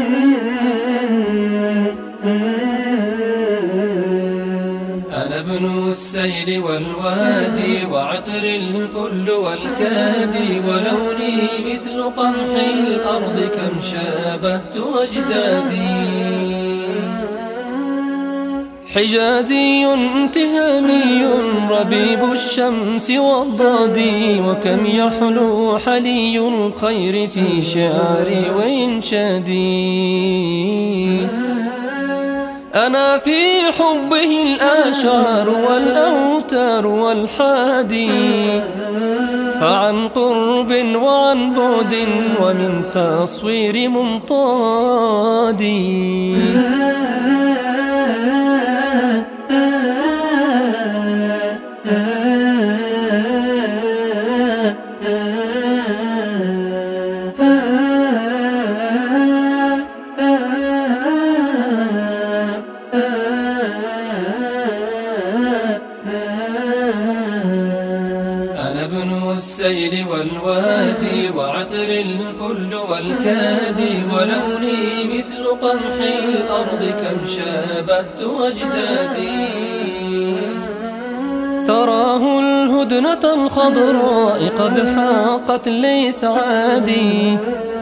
أنا ابن السيل والوادي وعطر الفل والكادي، ولوني مثل قمح الأرض كم شابهت أجدادي. حجازي تهامي ربيب الشمس والضادي، وكم يحلو حلي الخير في شعري وإنشادي. أنا في حبه الآشعار والأوتار والحادي، فعن قرب وعن بعد ومن تصوير ممطادي. أنا ابن السيل والوادي وعطر الفل والكادي، ولوني مثل قمح الأرض كم شابهت أجدادي. تراه الهدنة الخضراء قد حاقت لي سعادي،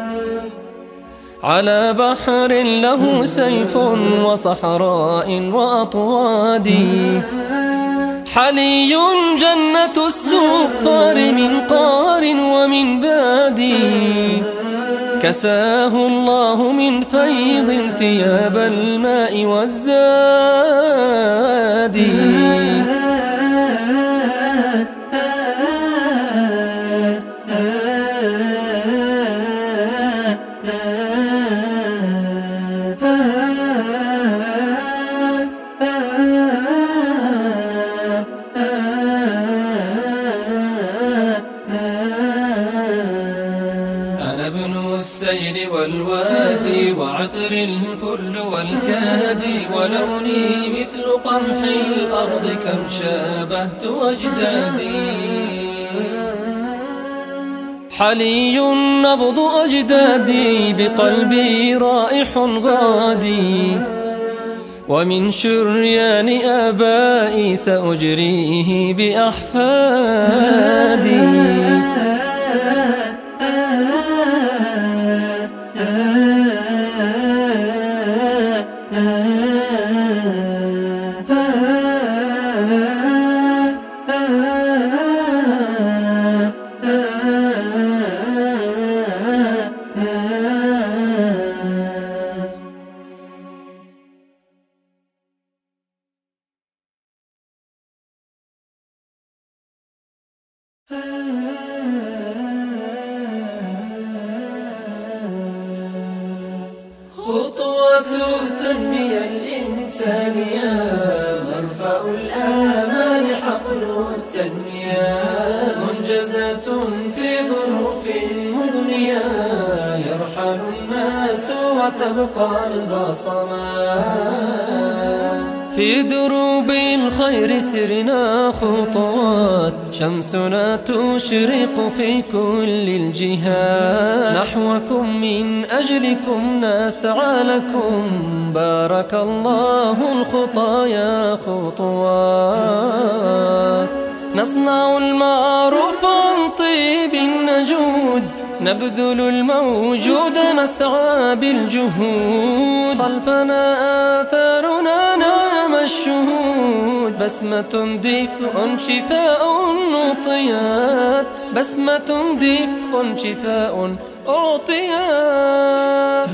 على بحر له سيف وصحراء وأطوادي. حلي جنة السفار من قار ومن بادي، كساه الله من فيض ثياب الماء والزاد. أنا ابن السيل والوادي وعطر الفل والكادي، ولوني مثل قمح الأرض كم شابهت أجدادي. حلي نبض أجدادي بقلبي رائح غادي، ومن شريان آبائي سأجريه بأحفادي. خطوة التنمية الإنسانية، مرفأ الآمال حقل التنمية، منجزة في ظروف مضنية، يرحل الناس وتبقى البصمات. في دروب الخير سرنا خطوات، شمسنا تشرق في كل الجهات، نحوكم من أجلكم نسعى لكم، بارك الله الخطايا خطوات. نصنع المعروف عن طيب النجود، نبذل الموجود نسعى بالجهود، خلفنا آثارنا نعم الشهود، بسمة دفء شفاء أعطيات، بسمة دفء شفاء أعطيات.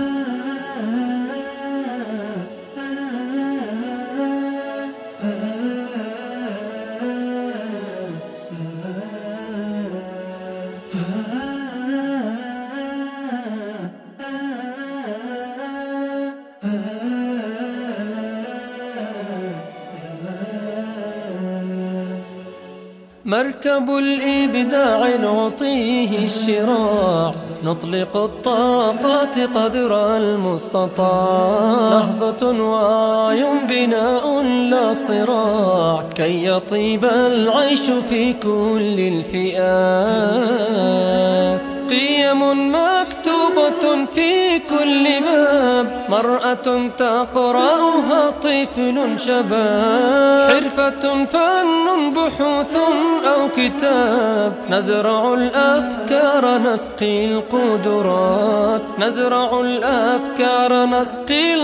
مركب الإبداع نعطيه الشراع، نطلق الطاقات قدر المستطاع، نهضة وعي بناء لا صراع، كي يطيب العيش في كل الفئات. قيم مكتوبة في كل كل باب، مرأة تقرأها طفل شباب، حرفة فن بحوث أو كتاب، نزرع الأفكار نسقي القدرات، نزرع الأفكار نسقي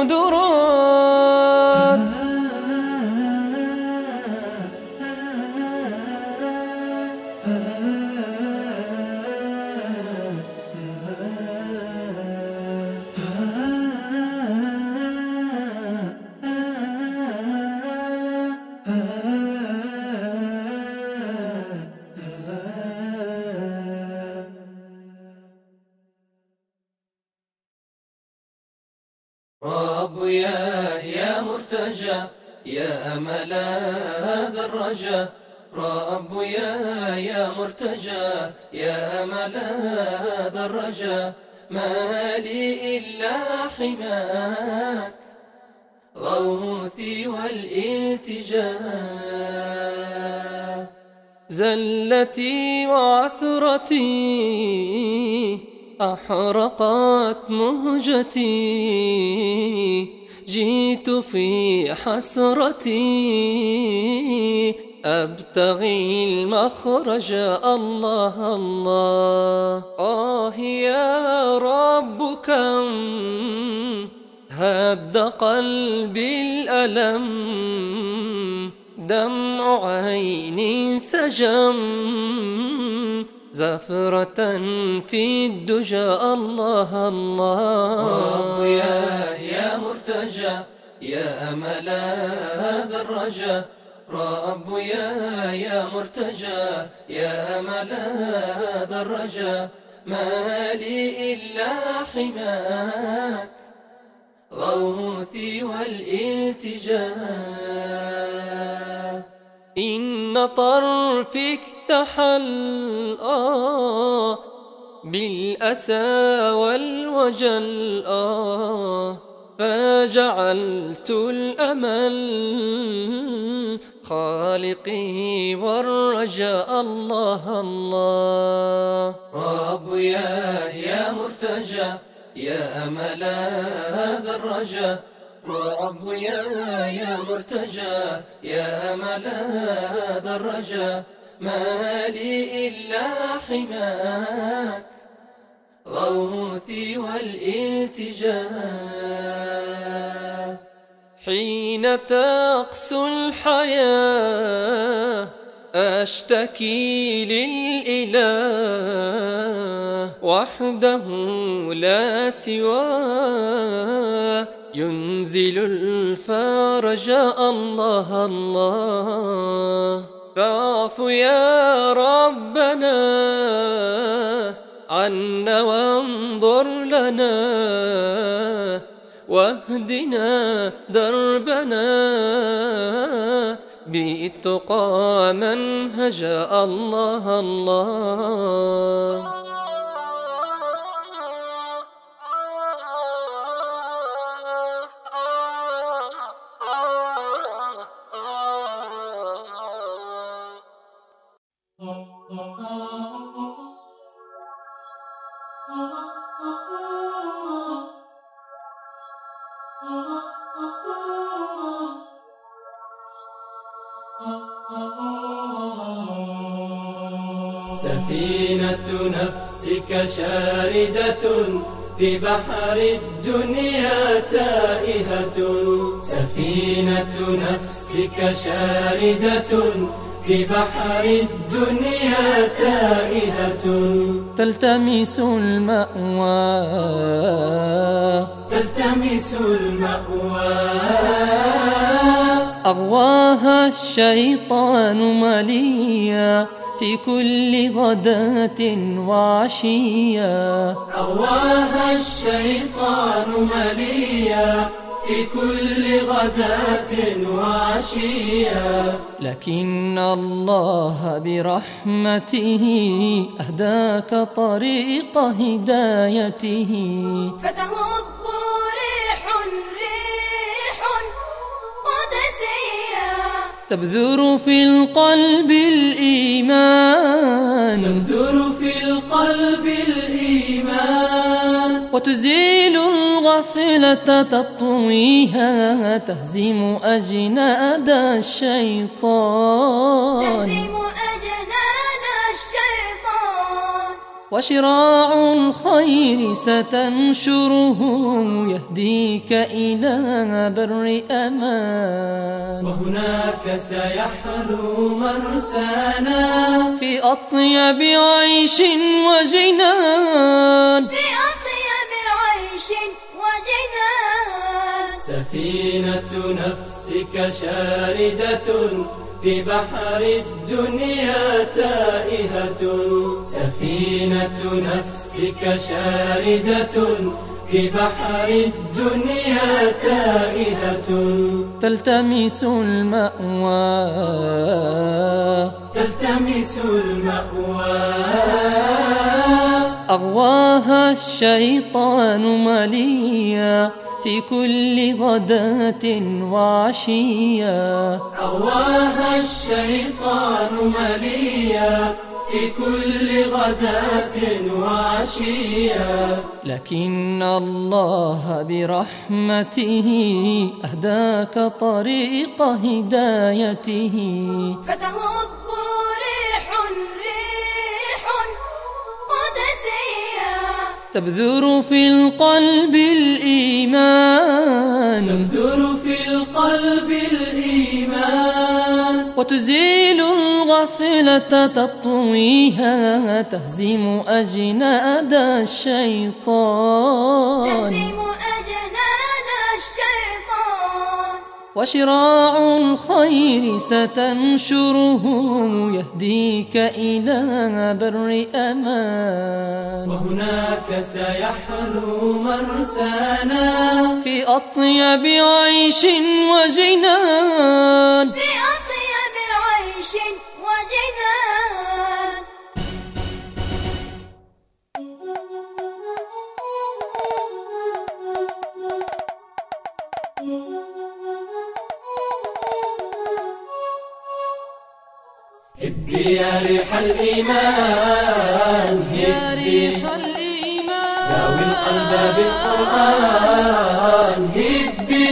القدرات. رب يا مرتجى يا أمل هذا الرجا، رب يا مرتجى يا أمل هذا الرجا، ما لي إلا حماك غوثي والالتجاء. زلتي وعثرتي أحرقت مهجتي، جئت في حسرتي أبتغي المخرج. الله الله يا رب كم هد قلبي الألم، دمع عيني سجم زفرة في الدجى. الله الله رب يا مرتجى يا أمل هذا الرجا، رب يا مرتجى يا أمل هذا الرجا، ما لي إلا حماك غوثي والالتجاء. إن طرفك تحل بالأسى والوجل، فجعلت الأمل خالقي والرجاء. الله الله رب يا مرتجى يا أمل هذا الرجا، رب يا مرتجى يا أمل هذا الرجا، ما لي إلا حماك غوثي والالتجاء. حين تقسو الحياة أشتكي للإله وحده لا سواه، ينزل الفرج. الله الله فاعف يا ربنا عنا وانظر لنا، واهدنا دربنا بالتقى منهجا. الله الله سفينة نفسك شاردة في بحر الدنيا تائهة، سفينة نفسك شاردة في بحر الدنيا تائهة، تلتمس المأوى تلتمس المأوى، أغواها الشيطان مليا في كل غداة وعشيا، أغواها الشيطان مليا في كل غداة وعشيا، لكن الله برحمته أهداك طريق هدايته، فتهب ريح قدسية تبذر في القلب الإيمان، تبذر في القلب الإيمان، وتزيل الغفلة تطويها تهزم أجناد الشيطان وشراع الخير ستنشره يهديك إلى بر أمان. وهناك سيحلو مرسانا في أطيب عيش وجنان، سفينة نفسك شاردة في بحر الدنيا تائهة. سفينة نفسك شاردة في بحر الدنيا تائهة. تلتمس المأوى أغواها الشيطان مليا في كل غداة وعشيا. أغواها الشيطان مليا في كل غداة وعشيا. لكن الله برحمته أهداك طريق هدايته، فتهب ريح قدسية تبذر في القلب الإيمان، وتزيل الغفلة تطويها تهزم أجناد الشيطان وشراع الخير ستنشره يهديك إلى بر أمان. وهناك سيحلو مرسانا في أطيب عيش وجنان، هبي يا ريح الإيمان، يا ريح الإيمان داوي القلب بالقرآن. هبي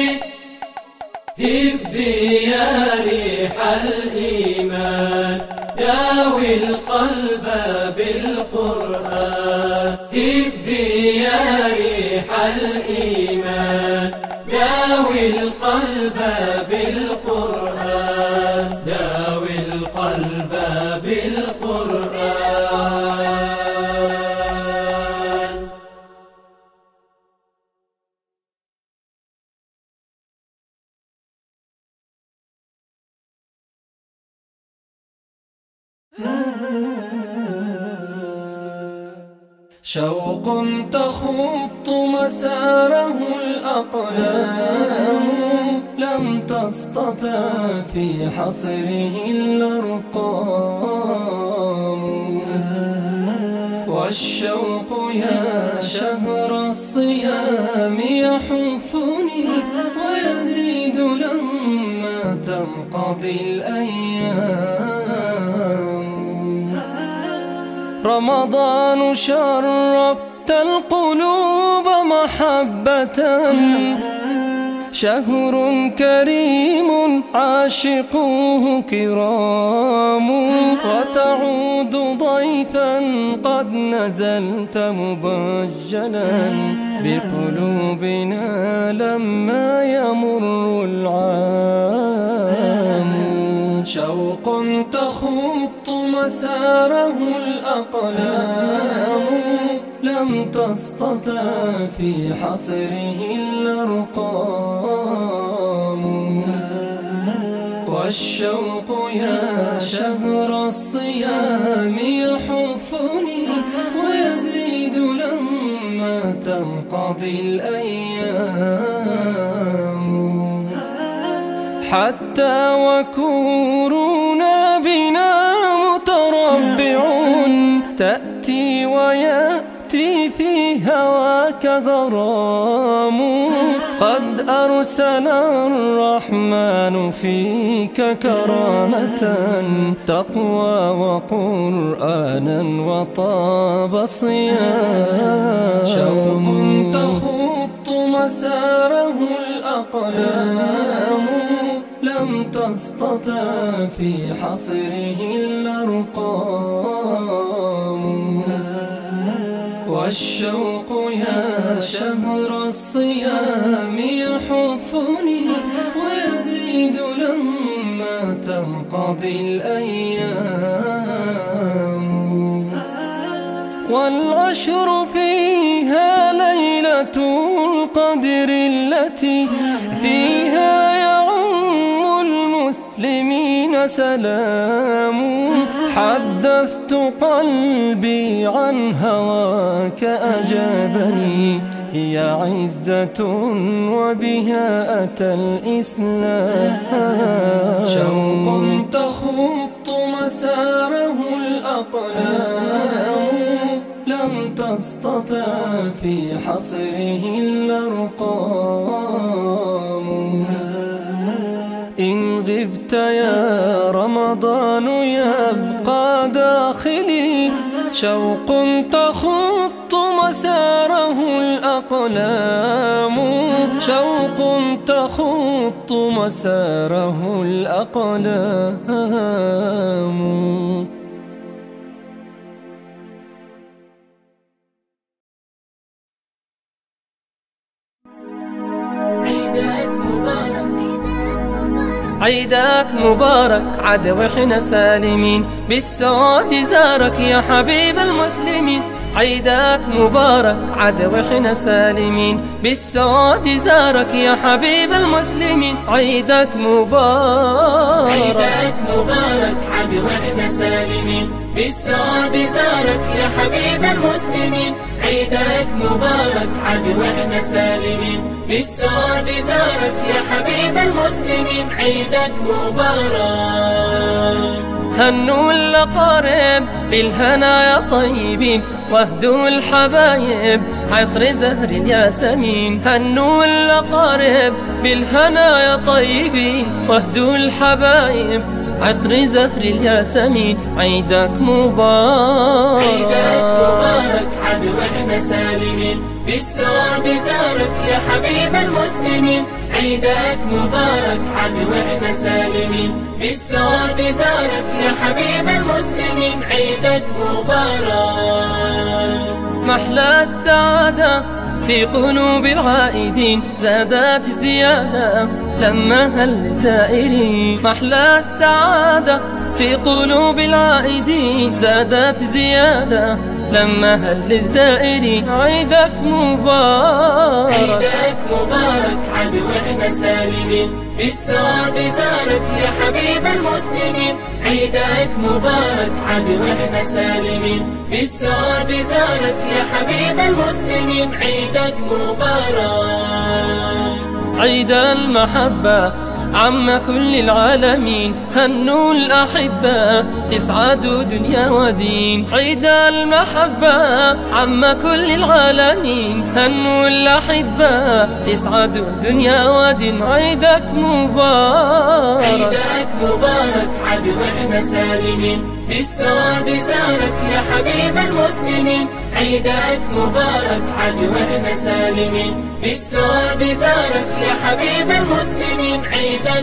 يا ريح الإيمان، داوي القلب بالقرآن. هبي يا ريح الإيمان، داوي القلب بالقرآن. داوي القلب بالقرآن. شوق تخط مساره الأقلام، لم تستطع في حصره الأرقام. والشوق يا شهر الصيام يحفني ويزيد لما تنقضي الأيام. رمضان شرفت القلوب محبة، شهر كريم عاشقوه كرام. وتعود ضيفا قد نزلت مبجلا بقلوبنا لما يمر العام. شوق تخط مساره الأقلام، لم تستطع في حصره الأرقام. والشوق يا شهر الصيام يحفني ويزيد لما تنقضي الأيام. حتى وكورونا بنا متربع، تأتي ويأتي في هواك غرام. قد أرسل الرحمن فيك كرامة، تقوى وقرآنا وطاب صيام. شوق تخط مساره الأقلام لم تستطع في حصره الأرقام. والشوق يا شهر الصيام يحفني ويزيد لما تنقضي الأيام. والعشر فيها ليلة القدر التي فيها يعم المسلمين سلام. حدثت قلبي عن هواك أجابني هي عزة وبها أتى الإسلام. شوق تخط مساره الأقلام لم تستطع في حصره الأرقام. إن غبت يا رمضان يبقى داخلي شوق تخط مساره الأقلام. شوق تخط مساره الأقلام. عيدك مبارك عاد وإحنا سالمين بالسعود زارك يا حبيب المسلمين. عيدك مبارك عاد وإحنا سالمين بالسعود زارك يا حبيب المسلمين. عيدك مبارك عيدك مبارك عاد وإحنا سالمين بالسعود زارك يا حبيب المسلمين. عيدك مبارك عاد وإحنا سالمين بالسعود زارك يا حبيب المسلمين. عيدك مبارك. هنوا الأقارب بالهنا يا طيبين واهدوا الحبايب عطر زهر الياسمين. هنوا الأقارب بالهنا يا طيبين واهدوا الحبايب عطر زهر الياسمين. عيدك مبارك عيدك مبارك عاد وإحنا سالمين بالسعود زارك يا حبيب المسلمين. عيدك مبارك عاد وإحنا سالمين بالسعود زارك يا حبيب المسلمين. عيدك مبارك. محلى السعادة في قلوب العائدين زادت زيادة لما هل زائرين. محلى السعادة في قلوب العائدين زادت زيادة لما هل الزائرين. عيدك مبارك عيدك مبارك عاد وإحنا سالمين بالسعود زارك يا حبيب المسلمين. عيدك مبارك عاد وإحنا سالمين بالسعود زارك يا حبيب المسلمين. عيدك مبارك. عيد المحبة عم كل العالمين هنوا الأحبة تسعدوا دنيا ودين. عيد المحبة عم كل العالمين هنوا الأحبة تسعدوا دنيا ودين. عيدك مبارك عيدك مبارك عاد وإحنا سالمين بالسعود زارك يا حبيب المسلمين. عيدك مبارك عاد وإحنا سالمين بالسعود زارك يا حبيب المسلمين. عيدك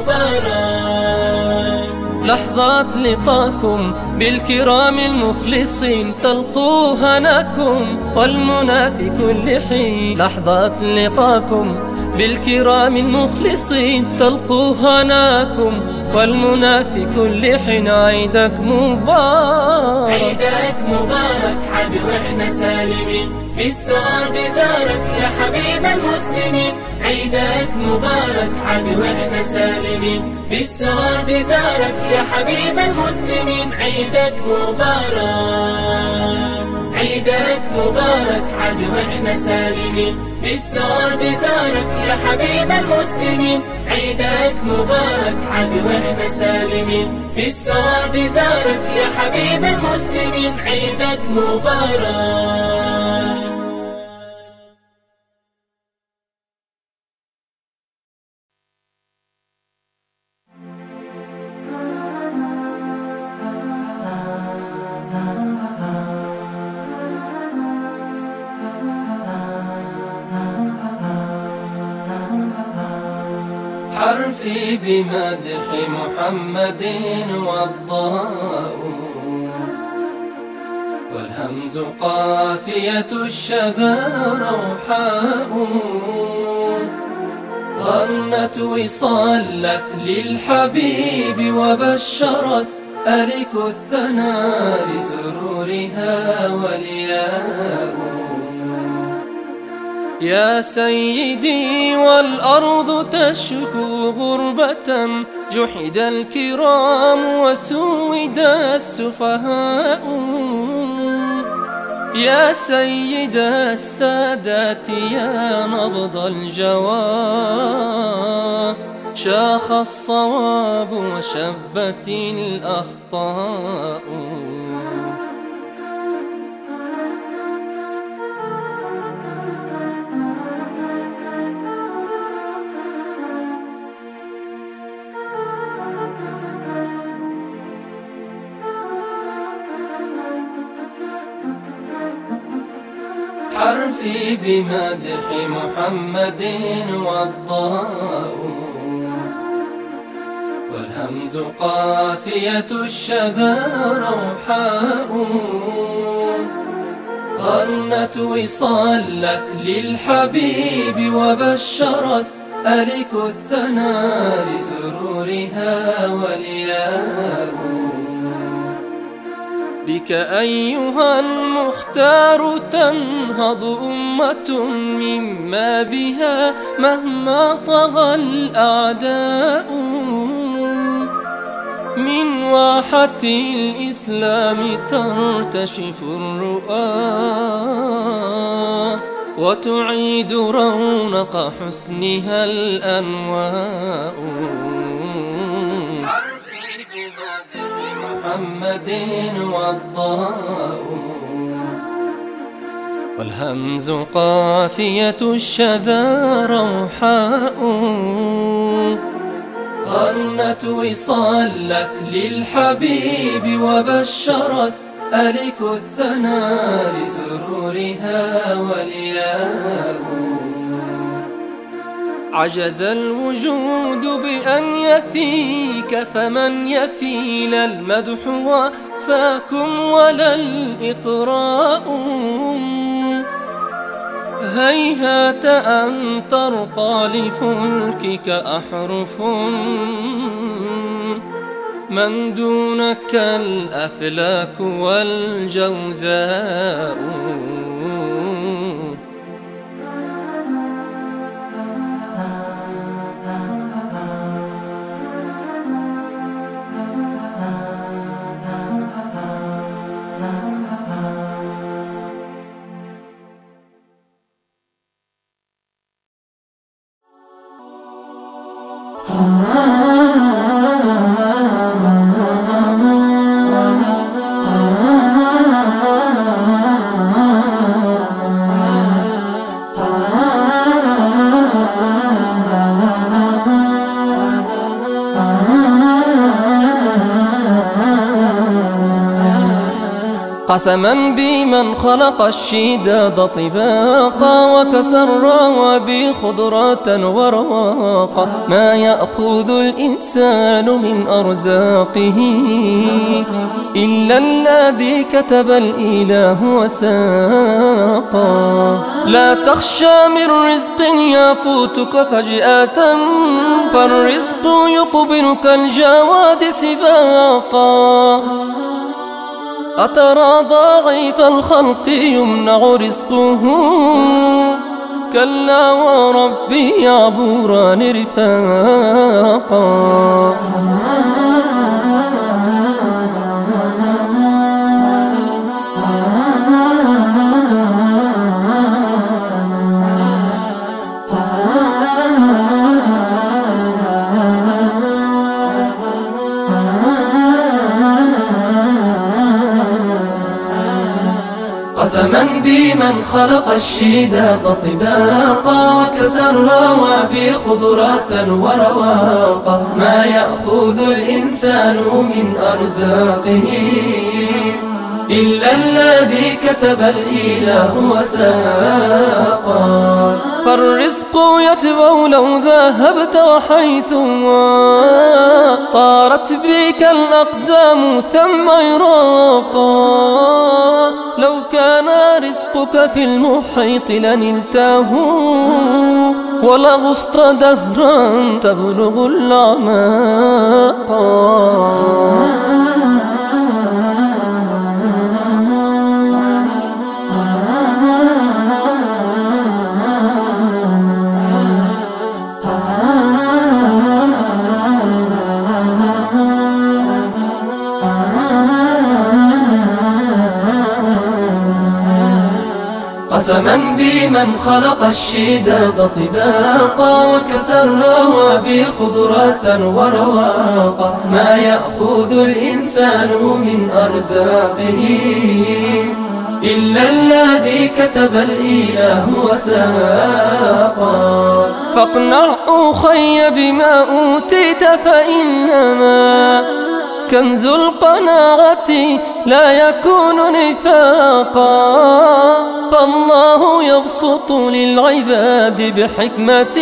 مبارك. لحظات لقاكم بالكرام المخلصين تلقوا هناكم والمنى في كل حين. لحظات لقاكم بالكرام المخلصين تلقوا هناكم والمنى في كل حين. عيدك مبارك عيدك مبارك عاد وإحنا سالمين بالسعود زارك يا حبيب المسلمين. عيدك مبارك عاد وإحنا سالمين بالسعود زارك يا حبيب المسلمين. عيدك مبارك. عيدك مبارك عاد وإحنا سالمين بالسعود زارك يا حبيب المسلمين. عيدك مبارك عاد وإحنا سالمين بالسعود زارك يا حبيب المسلمين. عيدك مبارك. حرفي بمدح محمد والضاء، والهمز قافية الشذا روحاء، ظنت وصالت للحبيب وبشرت ألف الثنى بسرورها والياء. يا سيدي والأرض تشكو غربة، جحد الكرام وسود السفهاء. يا سيد السادات يا نبض الجوى، شاخ الصواب وشبت الأخطاء. حرفي بمدح محمد والضاء، والهمز قافية الشذا روحاء، ظنت وصالت للحبيب وبشرت ألف الثنى بسرورها والياء. بك أيها المختار تنهض أمة مما بها مهما طغى الأعداء، من واحة الإسلام ترتشف الرؤى، وتعيد رونق حسنها الأنواء. محمد والضاء، والهمز قافية الشذا روحاء، ظنت وصالت للحبيب وبشرت ألف الثنى بسرورها والياء. عجز الوجود بأن يفيك، فمن يفيل المدح وفاكم ولا الإطراء. هيهات أن ترقى لفلكك أحرف، من دونك الأفلاك والجوزاء. قسما بمن خلق الشداد طباقا، وكسى الروابي خضرة ورواقا، ما يأخذ الإنسان من أرزاقه إلا الذي كتب الإله وساقا. لا تخشى من رزق يفوتك فجأة، فالرزق يقبل كالجواد سباقا. أترى ضعيف الخلق يمنع رزقه، كلا وربي يعبران رفاقا. قسما بمن خلق الشداد طباقا، وكسى الروابي خضرة ورواقا، ما يأخذ الإنسان من أرزاقه إلا الذي كتب الإله وساقا. فالرزق يتبع لو ذهبت وحيثما طارت بك الأقدام ثم عراقا. لو كان رزقك في المحيط لنلته ولغصت دهرا تبلغ الأعماق. قسما بمن خلق الشداد طباقا وكسى الروابي خضرة ورواقا. ما يأخذ الإنسان من أرزاقه إلا الذي كتب الإله وساقا. فاقنع أخي بما أوتيت فإنما كنز القناعة لا يكون نفاقا. فالله يبسط للعباد بحكمة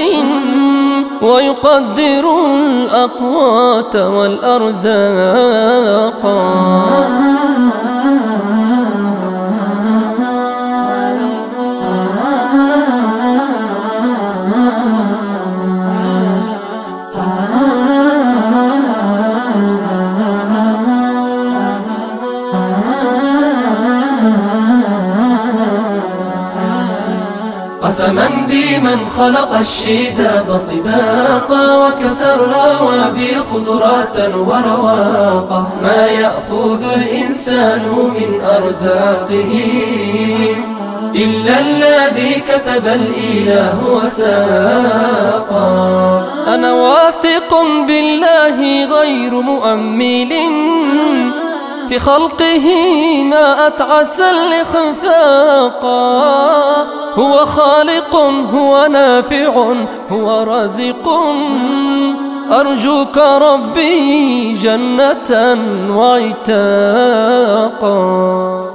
ويقدر الأقوات والأرزاق. قسما بمن خلق الشداد طباقا وكسى الروابي خضرة ورواقا. ما يأخذ الإنسان من أرزاقه إلا الذي كتب الإله وساقا. أنا واثق بالله غير مؤمل في خلقه ما أتعس الإخفاقا. هو خالق هو نافع هو رازق. أرجوك ربي جنة وعتاقا.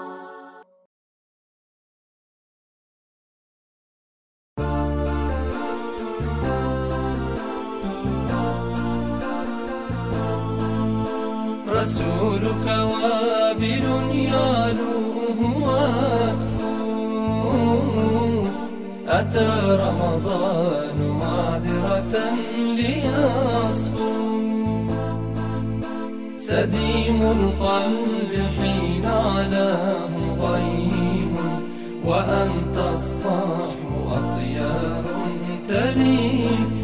رسولك وابل يعلوه واكفو. أتى رمضان معذرة ليصفو. سديم القلب حين علاه غيم وأنت الصاح أطيار تريف.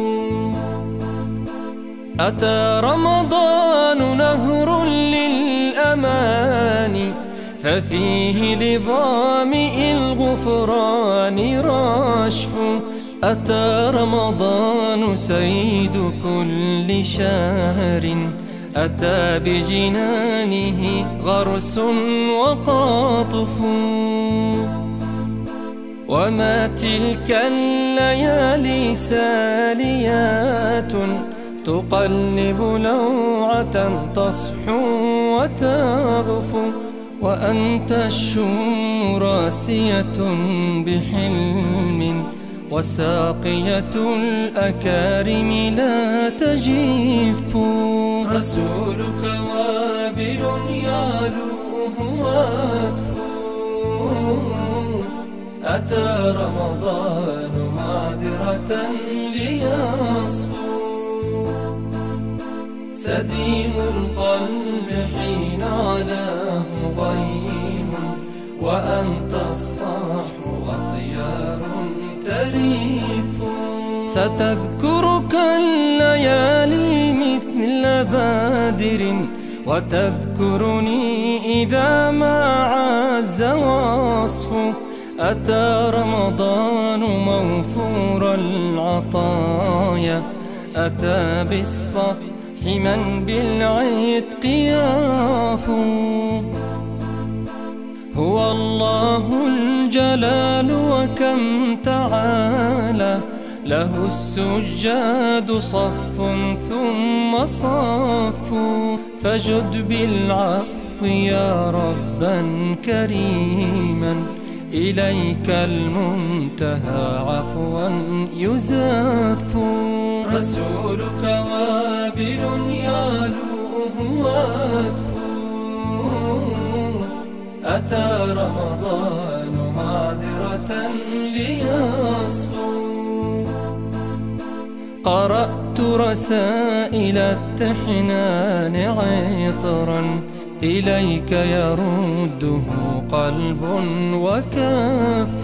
أتى رمضان نهر للأمان ففيه لظامئ الغفران رشف. أتى رمضان سيد كل شهر أتى بجنانه غرس وقاطف. وما تلك الليالي ساليات تقلب لوعة تصحو وتغفو. وأنت الشم راسية بحلم وساقية الأكارم لا تجف. رسولك وابل يعلوه واكفو. أتى رمضان معذرة ليصفو. سديم القلب حين علاه غيم وأنت الصاح أطيار تريف. ستذكرك الليالي مثل بادر وتذكرني إذا ما عز وصف. أتى رمضان موفور العطايا أتى بالصفح من بالعتق يعفو. هو الله الجلال وكم تعالى له السجاد صف ثم صف. فجد بالعفو يا ربا كريما إليك المنتهى عفوا يزف. رسولك وابل يعلوه واكفو، أتى رمضان معذرة ليصفو. قرأت رسائل التحنان عطرا إليك يرده قلب وكف.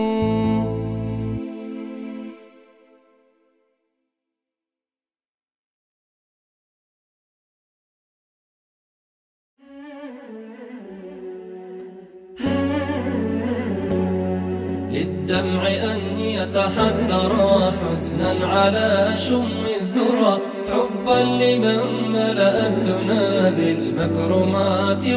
للدمع أن يتحدر حزنا على شم الذرى، حبا لمن ملأ الدنا بالمكرمات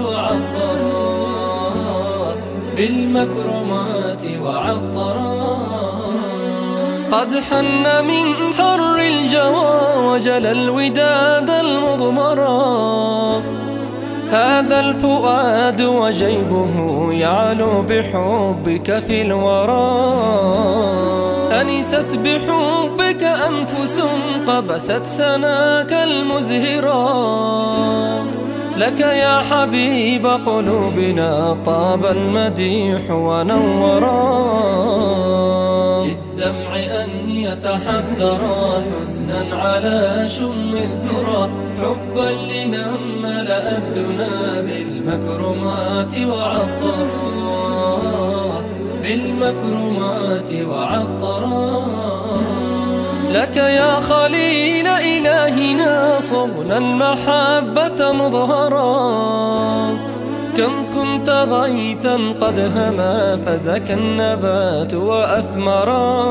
وعطرا، بالمكرمات وعطرا. قد حن من حر الجوى وجل الوداد المضمرا، هذا الفؤاد وجيبه يعلو بحبك في الورى. أنست بحبك أنفس قبست سناك المزهرا، لك يا حبيب قلوبنا طاب المديح ونورا. للدمع أن يتحدر حزنا على شم الذرى، حبا لمن ملأ الدنا بالمكرمات وعطرا، بالمكرمات وعطرا. لك يا خليل إلهنا صون المحبة مظهرا، كم كنت غيثا قد هما فزكى النبات وأثمرا.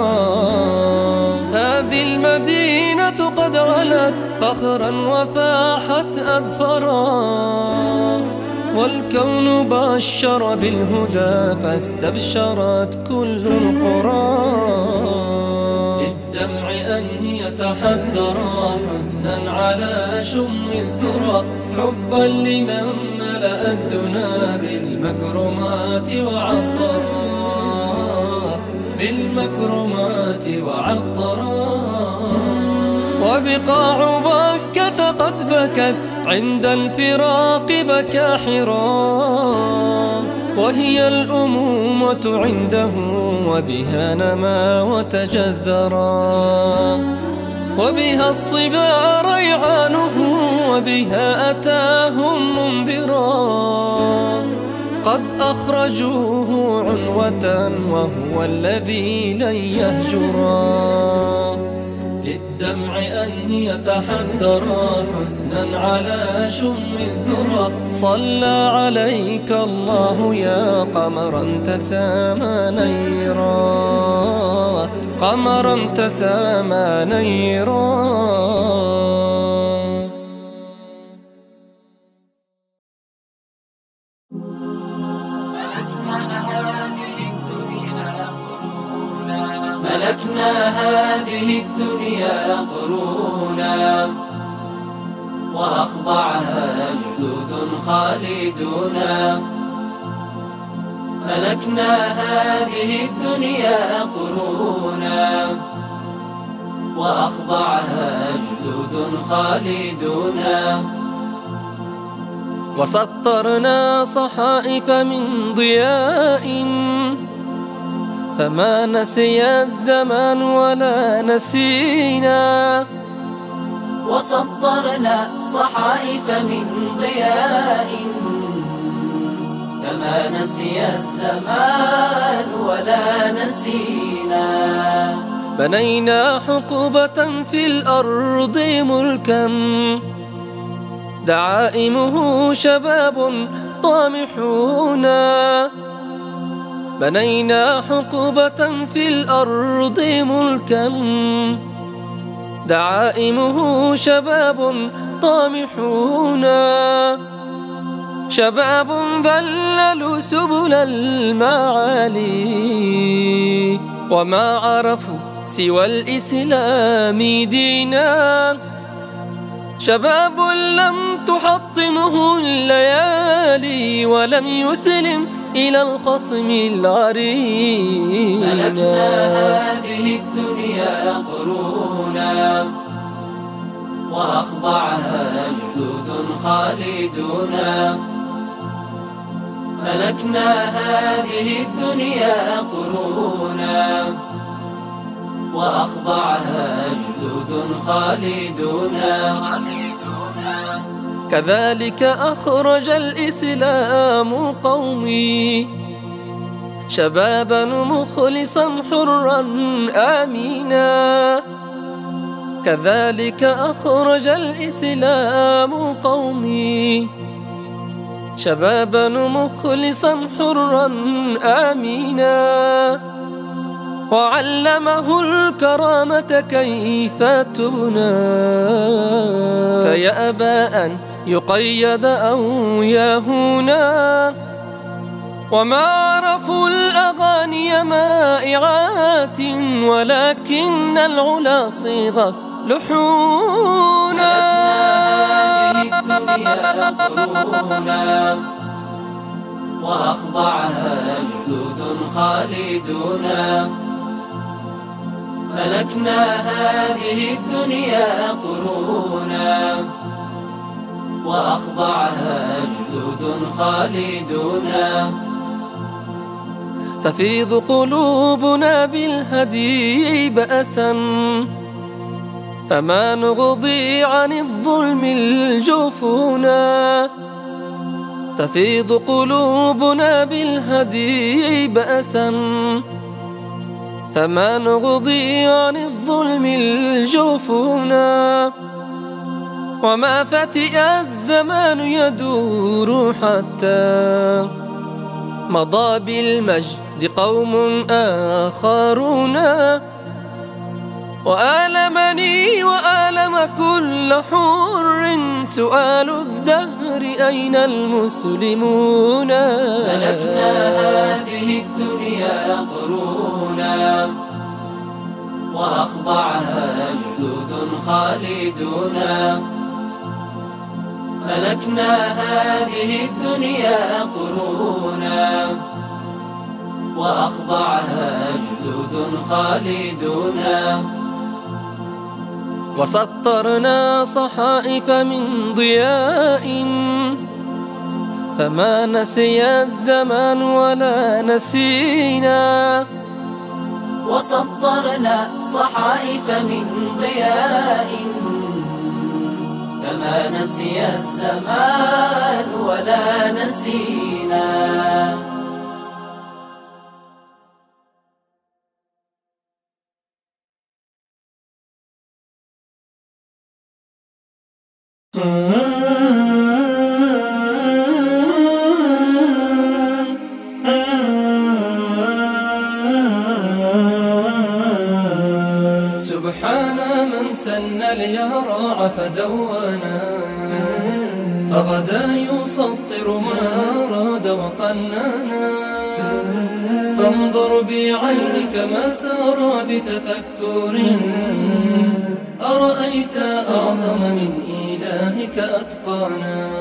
هذه المدينة قد علت فخرا وفاحت أذفرا، والكون بشر بالهدى فاستبشرت كل القرى. للدمع أن يتحدر حزنا على شم الذرى، حبا لمن ملأ الدنا بالمكرمات وعطرا، بالمكرمات وعطرا. وبقاع مكة قد بكت عند الفراق بكى حرام، وهي الأمومة عنده وبها نما وتجذرا، وبها الصبا ريعانه وبها أتاهم منذرا. قد أخرجوه عنوة وهو الذي لن يهجرا. للدمع أن يتحدر حزنا على شم الذرى، صلى عليك الله يا قمرا تسامى نيرا، قمرا تسامى نيرا. ملكنا هذه الدنيا قرونا، وأخضعها جدود خالدون. ملكنا هذه الدنيا قرونا، وأخضعها جدود خالدون. وسطرنا صحائف من ضياء فما نسي الزمان ولا نسينا. وسطرنا صحائف من ضياء فما نسي الزمان ولا نسينا. بنينا حقوبة في الأرض ملكا دعائمه شباب طامحون. بنينا حقوبة في الأرض ملكا دعائمه شباب طامحون. شباب ذللوا سبل المعالي وما عرفوا سوى الإسلام دينا. شباب لم تحطمه الليالي ولم يسلم إلى الخصم العرين. ملكنا هذه الدنيا قرونا وأخضعها جدود خالدون. ملكنا هذه الدنيا قرونا وأخضعها جدود خالدون. كذلك أخرج الإسلام قومي شبابا مخلصا حرا آمينا. كذلك أخرج الإسلام قومي شبابا مخلصا حرا آمينا. وعلمه الكرامة كيف تبنى فيأبى أن يقيد أو يهونا. وما عرفوا الأغاني مائعات ولكن العلا صيغت لحونا. هذه الدنيا قرونا وأخضعها جدود خالدون. ملكنا هذه الدنيا قرونا وأخضعها جدود خالدون. تفيض قلوبنا بالهدي بأسا فما نغضي عن الظلم الجفونا. تفيض قلوبنا بالهدي بأسا فما نغضي عن الظلم الجفونا. وما فتئ الزمان يدور حتى مضى بالمجد قوم آخرون. وآلمني وآلم كل حر سؤال الدهر أين المسلمون. ملكنا هذه الدنيا قرونا وأخضعها جدود خالدون. ملكنا هذه الدنيا قرونا وأخضعها جدود خالدون. وسطرنا صحائف من ضياء فما نسي الزمان ولا نسينا. وسطرنا صحائف من ضياء فما نسي الزمان ولا نسينا. سبحان من سن اليرع فدونا فغدا يسطر ما أراد وقنانا. فانظر بعينك ما ترى بتفكر أرأيت أعظم من إلهك أتقانا.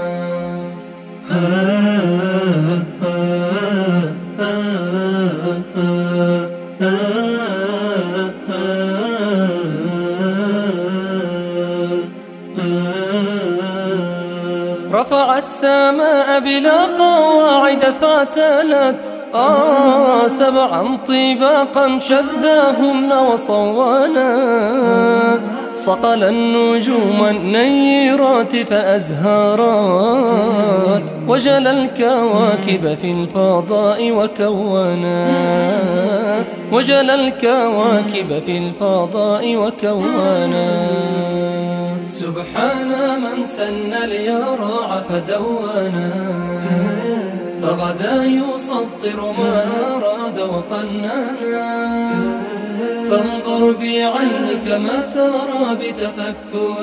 رفع السماء بلا قواعد فاعتلت سبعا طباقا شداهن وصوانا. صقل النجوم النيرات فأزهرات وجل الكواكب في الفضاء وكونا. وجل الكواكب في الفضاء وكونا. سبحان من سن اليرع فدونا فغدا يسطر ما أراد وقنانا. فانظر بعينك ما ترى بتفكر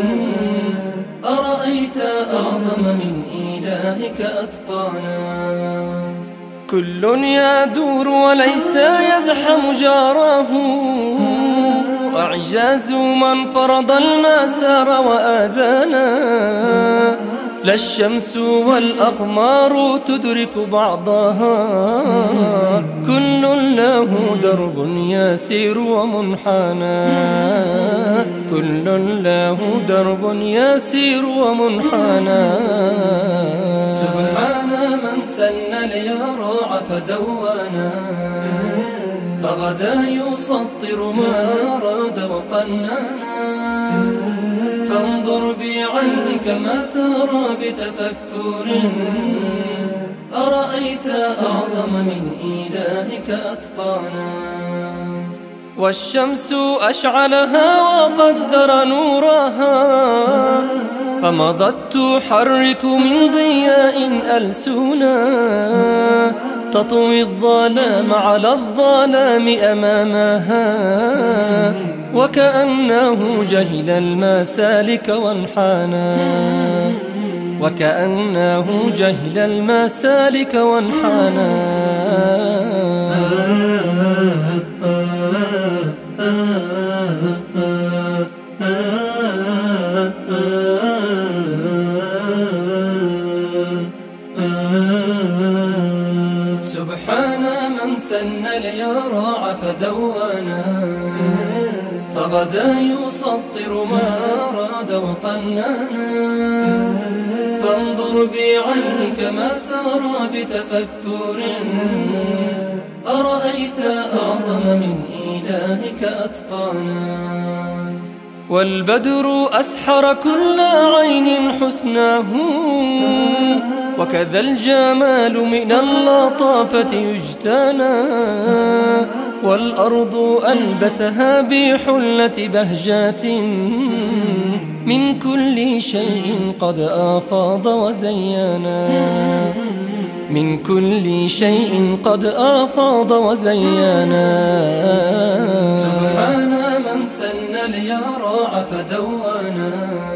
أرأيت أعظم من إلهك أتقانا. كل يدور وليس يزحم جاره أعجاز من فرض المسار وآذانا. لا الشمس والأقمار تدرك بعضها، كل له درب يسير ومنحنى، كل له درب يسير ومنحنى. سبحان من سن اليراع فدونا، فغدا يسطر ما أراد وقنانا. فانظر بعينك ما ترى بتفكر، أرأيت أعظم من إلهك أتقانا. والشمس أشعلها وقدر نورها، فمضت تحرك من ضياء ألسنا، تطوي الظلام على الظلام أمامها، وكأنه جهل المسالك وانحنى، وكأنه جهل المسالك وانحنى. سبحان من سن اليراع فدونا، فغدا يسطر ما أراد وقنانا. فانظر بعينك ما ترى بتفكر، أرأيت أعظم من إلهك أتقانا. والبدر أسحر كل عين حسناه، وكذا الجمال من اللطافة يجتنى. والأرض ألبسها بحلة بهجات، من كل شيء قد أفاض وزينا، من كل شيء قد أفاض وزينا. سبحان من سن اليراع فدونا،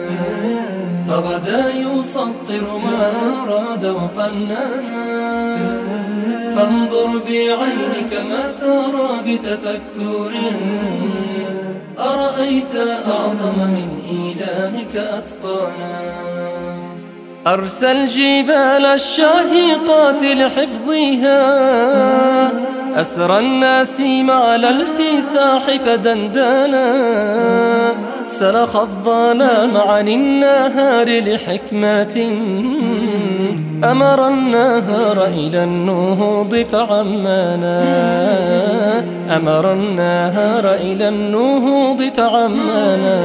فغدا يسطر ما أراد وقنانا. فانظر بعينك ما ترى بتفكر، أرأيت أعظم من إلهك أتقانا. أرسى الجبال الشاهقات لحفظها، أسرى النسيم على الفساح فدندنا. سلخ الظلام عن النهار لحكمة، أمر النهار إلى النهوض فعمانا، أمر النهار إلى النهوض فعمانا.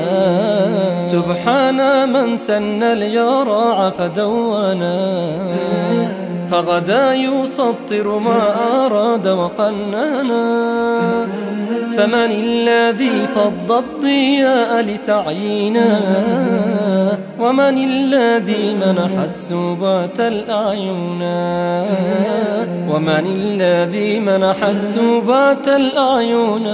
سبحان من سن اليراع فدونا، فغدا يسطر ما أراد وقنانا. فمن الذي فض الضياء لسعينا، ومن الذي منح السبات الأعين، ومن الذي منح السبات الأعين.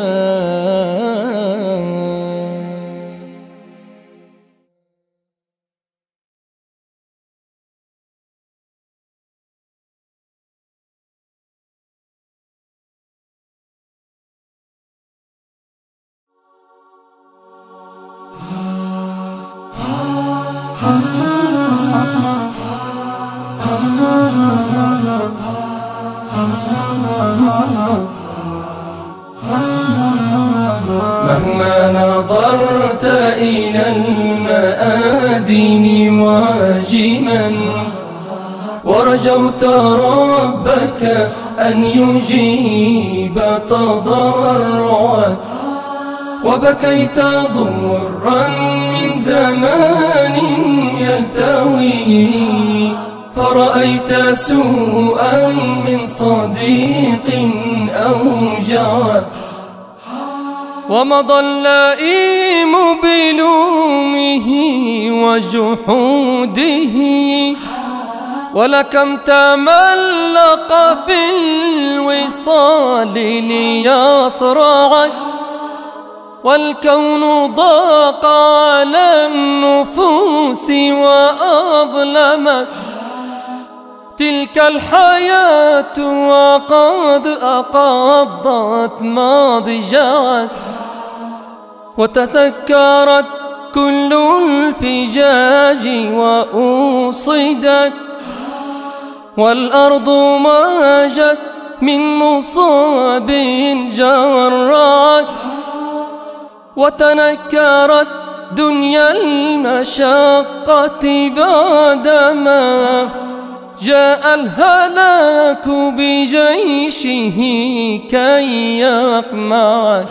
مهما نظرت إلى المآذن واجما، ورجوت ربك أن يجيب تضرعا، وبكيت ضرا من زمان يلتوي، فرأيت سوءا من صديق أوجعا. ومضى اللئيم بلومه وجحوده، ولكم تملق في الوصال ليصرعك، والكون ضاق على النفوس وأظلمت تلك الحياة، وقد أقضت مضجعك، وتسكرت كل الفجاج وأوصدت، والأرض ماجت من مصاب جرعت، وتنكرت دنيا المشقة بعدما جاء الهلاك بجيشه كي يقمعه.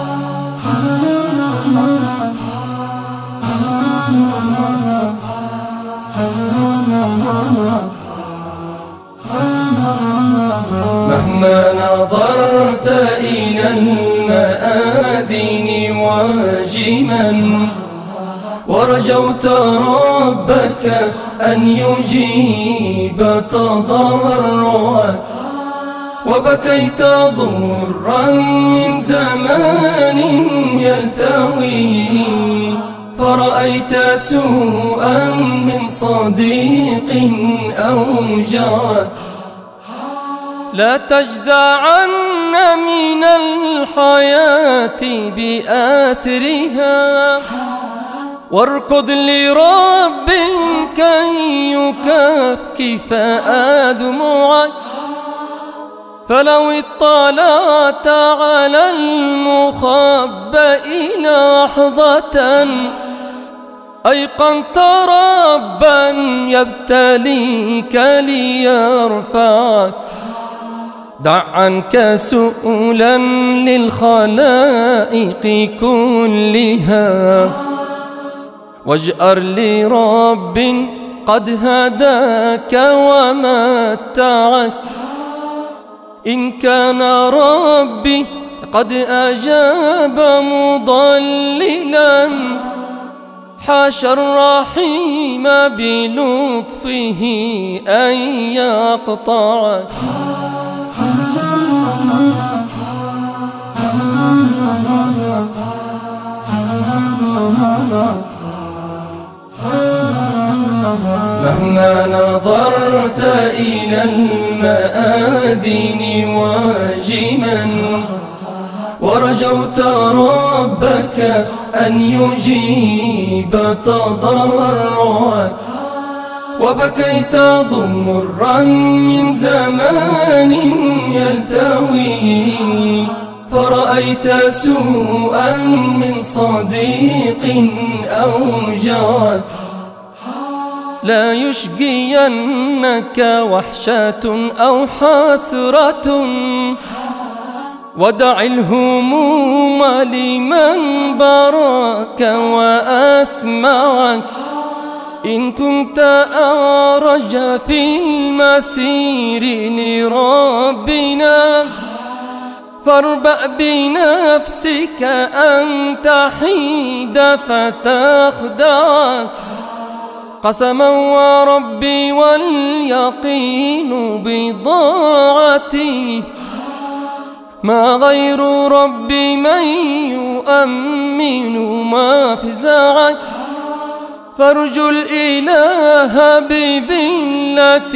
مهما نظرت إلى المآذن واجما، ورجوت ربك أن يجيب تضرعك، وبكيت ضرا من زمان يلتوي، فرأيت سوءا من صديق أوجعك. لا تجزعن من الحياة بآسرها، واركض لرب كي يكفكف دموعك. فلو اطلعت على المخبأ لحظة، أيقنت ربا يبتليك ليرفعك. دع عنك سؤلا للخلائق كلها، واجأر لرب قد هداك ومتعك. إن كان ربي قد أجاب مضللا، حاشا الرحيم بلطفه أن يقطعك. مهما نظرت إلى المآذن واجما، ورجوت ربك أن يجيب تضرعك، وبكيت ضمرا من زمان يلتوي، فرأيت سوءا من صديق أوجعك. لا يشقينك وحشة أو حسرة، ودع الهموم لمن براك وأسمعك. إن كنت أعرج في المسير لربنا، فاربأ بنفسك أن تحيد فتخدعك. قسما وربي واليقين بضاعتي، ما غير ربي من يؤمن مفزعك. فارجو الإله بذلة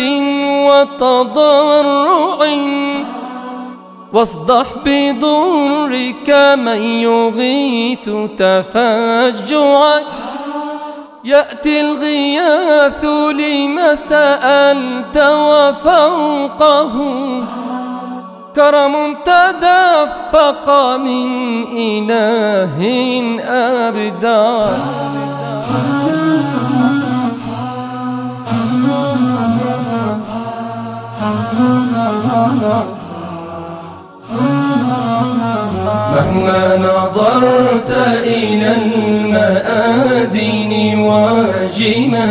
وتضرع، واصدح بضرك من يغيث تفجعك. يأتي الغياث لما سألت، وفوقه كرم تدفق من إله أبدع. مهما نظرت إلى المآذن واجما،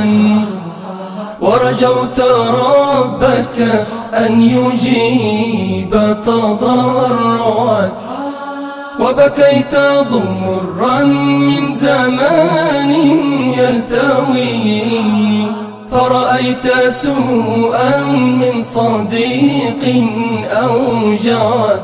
ورجوت ربك أن يجيب تضرعك، وبكيت ضمرا من زمان يلتوي، فرأيت سوءا من صديق أوجعك.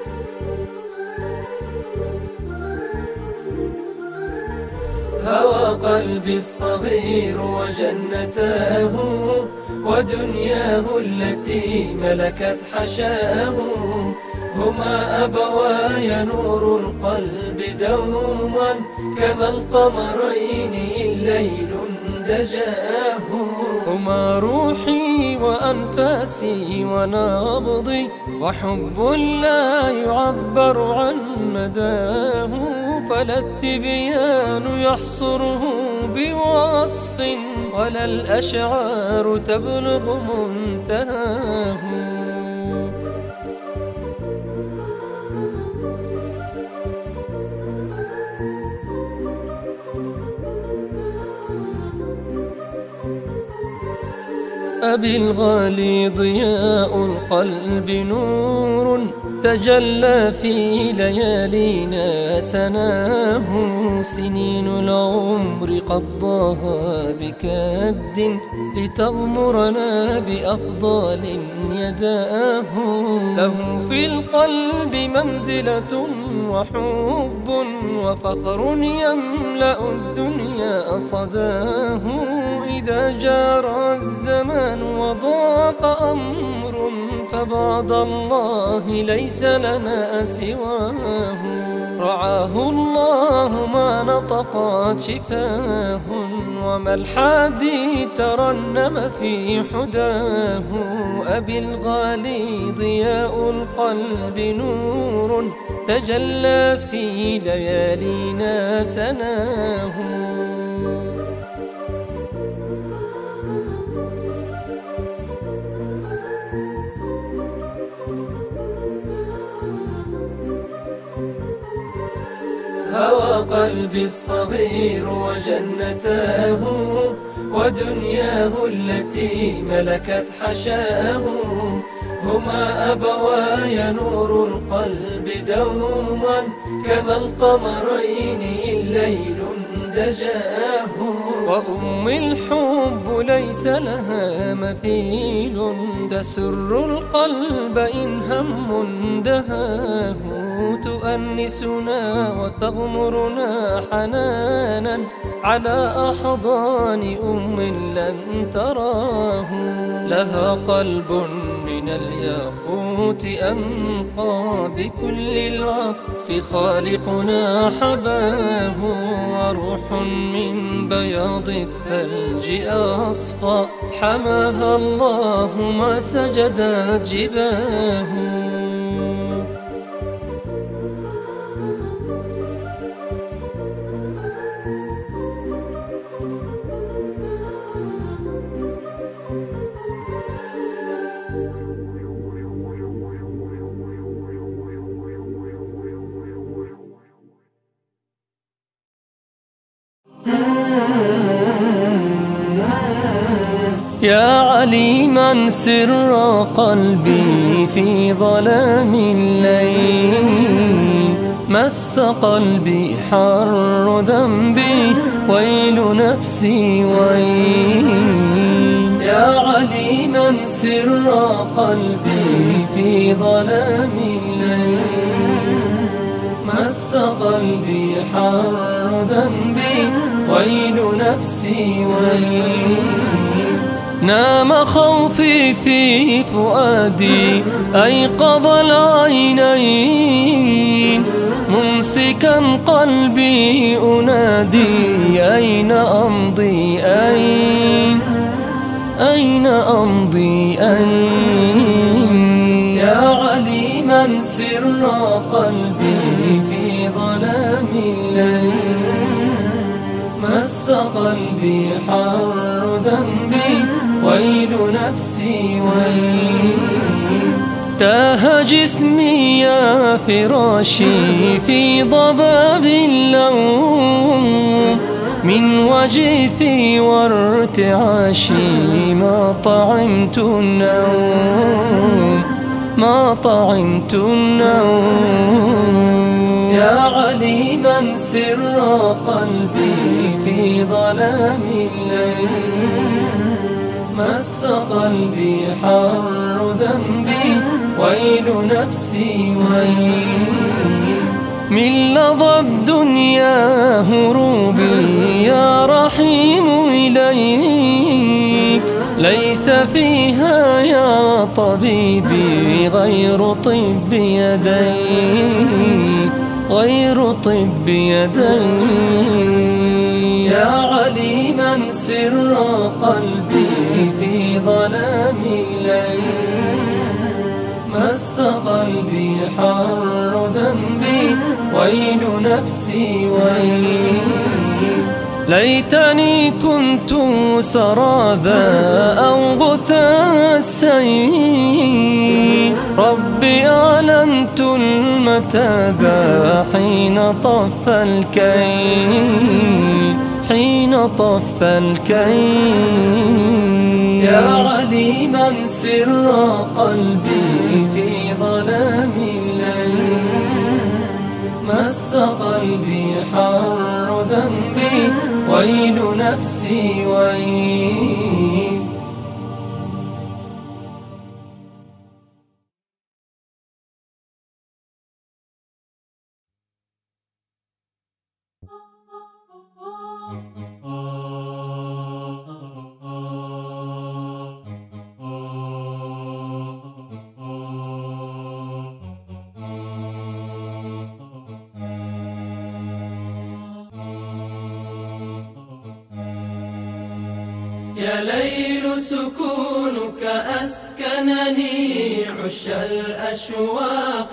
هوى قلبي الصغير وجنتاه ودنياه التي ملكت حشاه، هما أبواي نور القلب دوما كما القمرين إن ليل دجاه، هما روحي وأنفاسي ونبضي وحب لا يعبر عن مداه، فلا التبيان يحصره بوصف ولا الأشعار تبلغ منتهاه. أبي الغالي ضياء القلب نور تجلى في ليالينا سناه، سنين العمر قضاها بكد لتغمرنا بأفضال يداه، له في القلب منزلة وحب وفخر يملأ الدنيا صداه، إذا جار الزمان وضاق أمر فبعد الله ليس لنا سواه، رعاه الله ما نطقت شفاه، وما الحادي ترنم في حداه، أبي الغالي ضياء القلب نور تجلى في ليالينا سناه. هوى قلبي الصغير وجنتاه ودنياه التي ملكت حشاه، هما أبواي نور القلب دوما كما القمرين إن ليل دجاه، وأم الحب ليس لها مثيل تسر القلب إن هم دهاه، تؤنسنا وتغمرنا حنانا على أحضان أم لن تراه، لها قلب من الياقوت أنقى بكل العطف خالقنا حباه، وروح من بياض الثلج أصفى حماها الله ما سجدت جباه. يا عليما سر قلبي في ظلام الليل، مس قلبي حر ذنبي ويل نفسي ويل، يا عليما سر قلبي في ظلام الليل، مس قلبي حر ذنبي ويل نفسي ويل، نام خوفي في فؤادي أيقظ العينين، ممسكا قلبي أنادي أين أمضي أين أمضي يا عليما سر قلبي في ظلام الليل، مس قلبي حر ذنبي ويل نفسي ويل، تاه جسمي يا فراشي في ضباب اللوم، من وجفي وارتعاشي ما طعمت النوم، ما طعمت النوم، يا عليما سر قلبي في ظلام الليل، مس قلبي حر ذنبي ويل نفسي ويل، من لظى الدنيا هروبي يا رحيم إليك، ليس فيها يا طبيبي غير طب يديك، غير طب يديك. يا عليما سر قلبي في ظلام الليل، مس قلبي حر ذنبي ويل نفسي ويل. ليتني كنت سرابا أو غثاء السيل، ربي أعلنت المتابا حين طف الكيل، حين طف الكيل. يا عليما سر قلبي في ظلام الليل، مس قلبي حر ذنبي ويل نفسي ويل. يا ليل سكونك أسكنني، عش الأشواق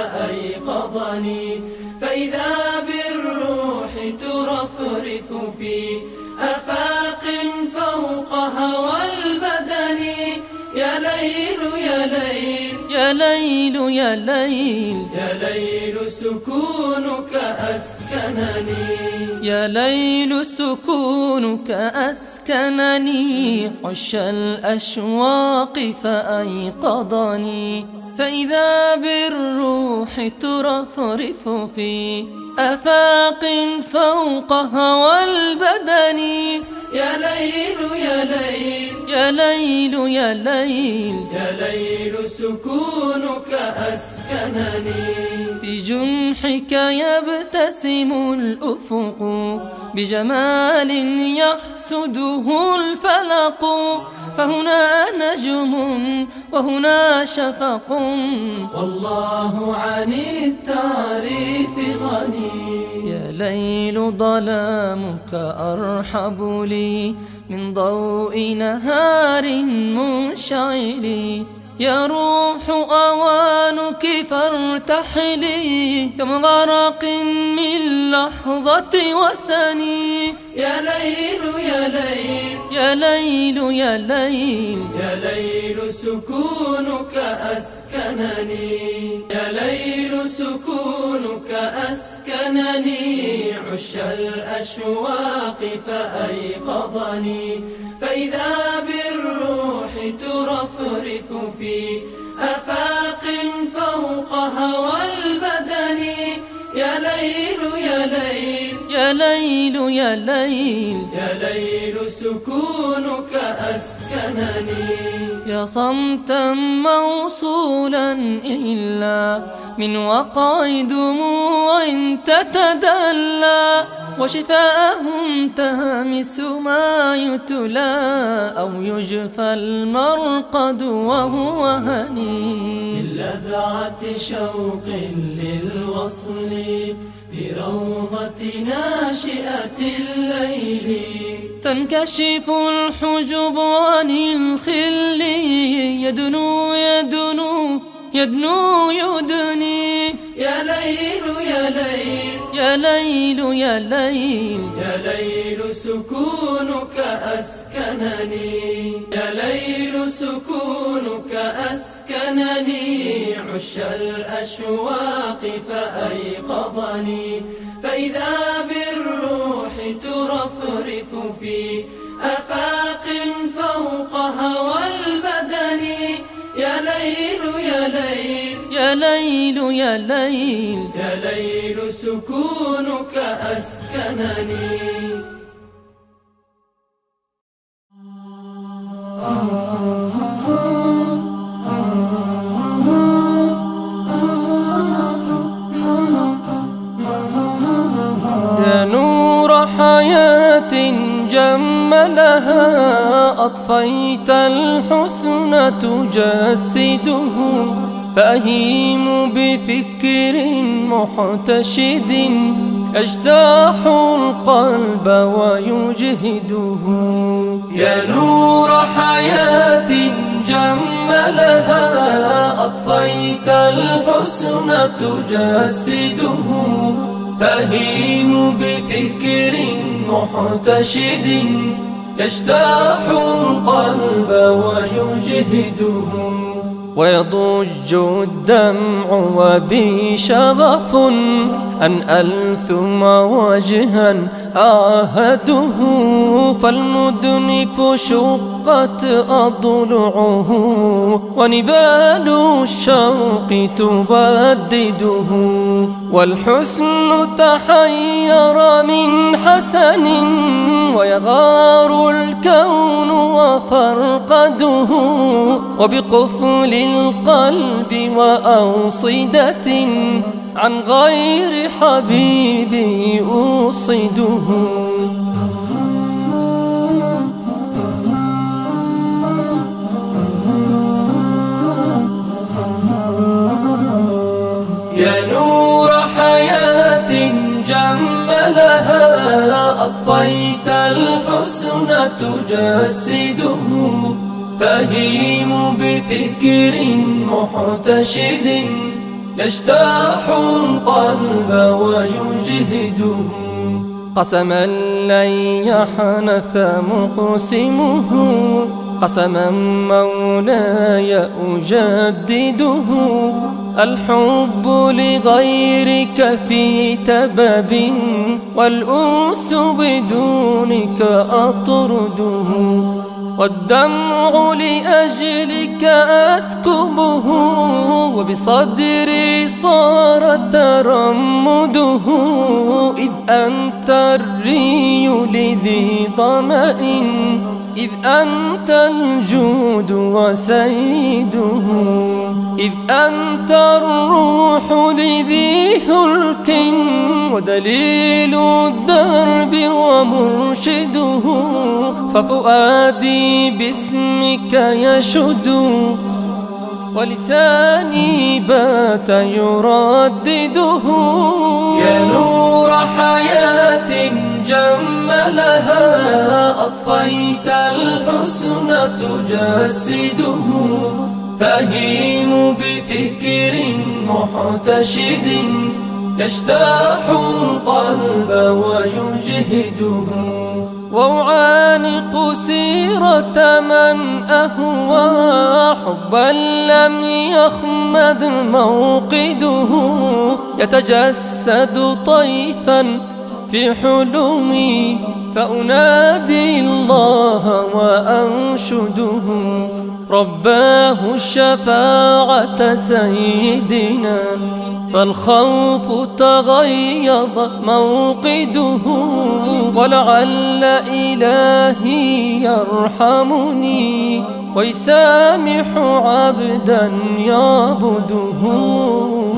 فأيقظني، فإذا بالروح ترفرف في آفاق فوق هوى البدن. يا ليل يا ليل يا ليل يا ليل يا ليل سكونك أسكنني، يا ليل سكونك أسكنني، عش الأشواق فأيقظني، فإذا بالروح ترفرف في آفاق فوق هوى البدن. يا ليل يا ليل يا ليل يا ليل يا ليل سكونك أسكنني، في جنحك يبتسم الأفق بجمال يحسده الفلق، فهنا نجم وهنا شفق، والله عن التعريف غني. يا ليل ظلامك أرحب لي من ضوء نهار منشعل، يا روح أوانك فارتحلي كم غرق من لحظة وسني. يا ليل يا ليل يا ليل يا ليل يا ليل سكونك أسكنني، يا ليل سكونك أسكنني، عش الأشواق فأيقظني، فإذا بالروح ترفرف في آفاق فوق هوى البدن. يا ليل يا ليل يا ليل يا ليل يا ليل سكونك أسكنني، يا صمتا موصولا إلا من وقع دموع تتدلى، وشفاءهم تهمس ما يتلى، أو يجفى المرقد وهو هني. لذعة شوق للوصل في روضة ناشئة الليل، تنكشف الحجب عن الخل، يدنو يدنو يدنو يدني. يا ليل يا ليل يا ليل يا ليل يا ليل سكونك أسكنني، يا ليل سكونك أسكنني، عش الأشواق فأيقظني، فإذا بالروح ترفرف في آفاق فوق هوى البدن. يا ليل يا ليل يا ليل يا ليل يا ليل سكونك أسكنني. جملها أطفيت الحسن تجسده، فأهيم بفكر محتشد يجتاح القلب ويجهده. يا نور حياة جملها أطفيت الحسن تجسده، فأهيم بفكر محتشد يجتاح القلب ويجهده. ويضج الدمع وبي شغف أن ألثم وجها أعهده، فالمدنف شقت أضلعه ونبال الشوق تبدده. والحسن تحير من حسن ويغار الكون وفرقده، وبقفل القلب وأوصدة عن غير حبيبي أوصده. يا نور حياة جملها أطفيت الحسن تجسده، فأهيم بفكر محتشد يجتاح القلب ويجهده. قسما لن يحنث مقسمه، قسما مولاي أجدده، الحب لغيرك في تبب والأنس بدونك أطرده. والدمع لأجلك أسكبه وبصدري صار ترمده، إذ أنت الري لذي ظمأ، إذ أنت الجود وسيده، إذ أنت الروح لذي هلك ودليل الدرب ومرشده. ففؤادي باسمك يشد ولساني بات يردده. يا نور حياة جملها أطفيت الحسن تجسده، فأهيم بفكر محتشد يجتاح القلب ويجهده. وأعانق سيرة من أهوى حبا لم يخمد موقده، يتجسد طيفا في حلمي فأنادي الله وأنشده. رباه الشفاعة سيدنا فالخوف تغيض موقده، ولعل إلهي يرحمني ويسامح عبدا يعبده.